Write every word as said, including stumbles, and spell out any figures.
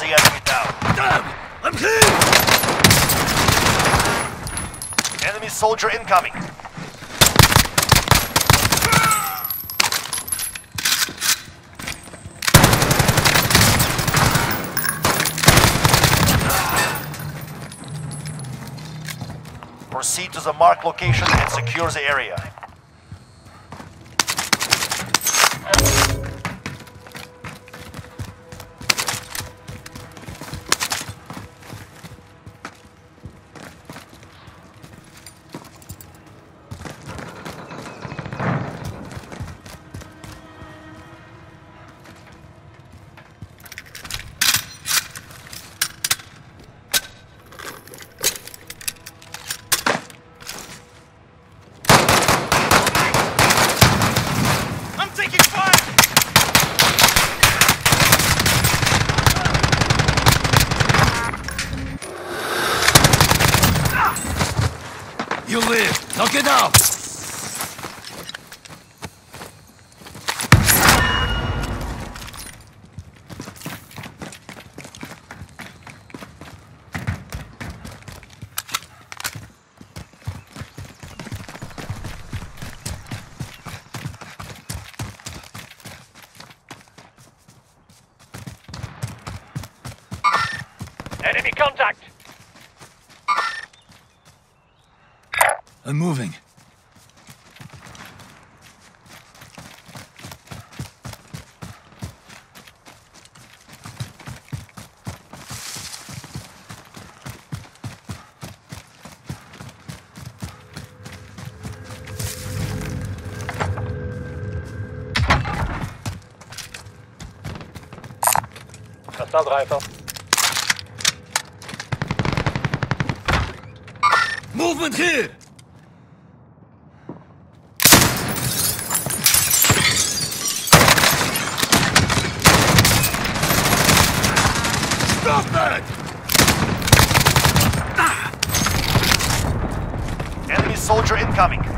the enemy down. Damn! I'm hit! Enemy soldier incoming. Proceed to the marked location and secure the area. You live! Knock it out! Enemy contact! I'm moving. Assault rifle. Movement here! Stop that! Enemy soldier incoming.